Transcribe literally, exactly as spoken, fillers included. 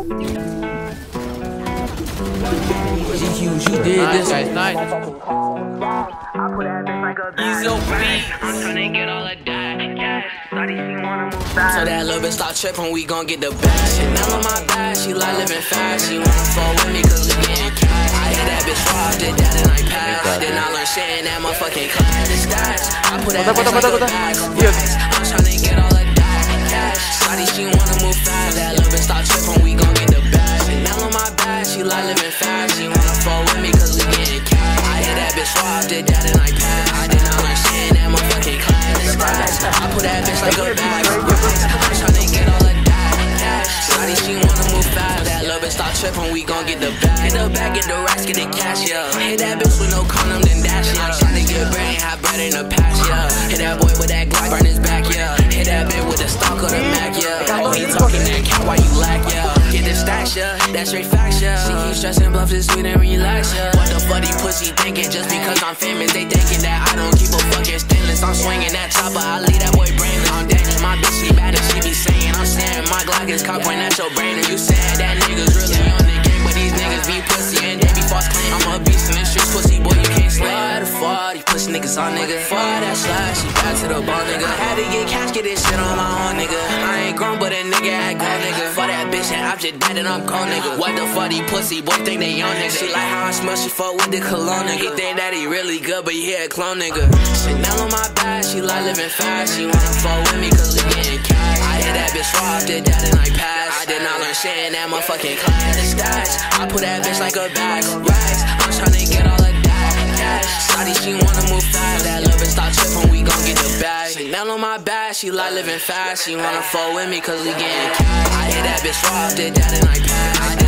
You did nice, this. guys, nice. I'm tryna get all of that, yeah. Shawty, she wanna move fast. So that little bitch start tripping, we gon' get the bag. Chanel on my back, she like living fast. She wanna fall with me cause we getting cash. I hit that bitch raw, did that and I passed. I did not learn shit in that motherfucking class. The stats, I put that bitch like a bag. I'm tryna get all of that, cash. Shawty, she wanna move fast. That little bitch start tripping, we gon' get the bag. Chanel on my back, she like living fast. She wanna fall with me cause we getting cash. I hit that bitch raw, did that and I passed. I did not learn shit in that motherfucking class. I put that bitch like a bag. I'm tryna get all of that cash. Shawty, she wanna move fast. That little bitch start tripping, we gon' get the bag. Get the bag, get the racks, get the cash, yeah. Hit that bitch with no condom, then dash, yeah. I'm tryna get bread, ain't have bread in the past, yeah. Hit that boy with that Glock, burn his back, yeah. Hit that bitch with the stock of the Mac, yeah. Oh, he talking that cat while you lack, yeah. Get the stacks, yeah. That's straight facts, yeah. She keep stressing, bluff this sweet and relax, yeah. What the fuck these pussy thinking? Just because I'm famous, they thinking that I don't keep a fucking stainless. I'm swinging that chopper, I leave that boy brainless. I'm dangerous, my bitch she bad and she be saying I'm saying my Glock is cock point at your brain. And you saying that niggas really on the game, but these niggas be pussy and they be false claim. I'm a beast in the streets, pussy boy, you can't slay. Why the fuck these pussy niggas on nigga? Fuck that slide, she back to the ball, nigga. Had to get cash, get this shit on my own, nigga. I ain't grown, but a nigga act grown, nigga. Fuck that bitch and I'm just dead and I'm cold, nigga. What the fuck these pussy boy think they on, nigga? She like how I smell, she fuck with the cologne, nigga. He think that he really good, but he hear a clone, nigga. Chanel on my back, she like living fast. She wanna fall with me cause we getting cash. I hit that bitch raw, did that and I passed. I did not learn shit in that motherfucking class. The stats, I put that bitch like a bag. Racks, I'm tryna get all of that cash. Shawty, she wanna move fast. That little bitch start tripping, we gon' get the bag. Chanel on my back, she like living fast. She wanna fall with me cause we getting cash. I hit that bitch raw, did that and I passed.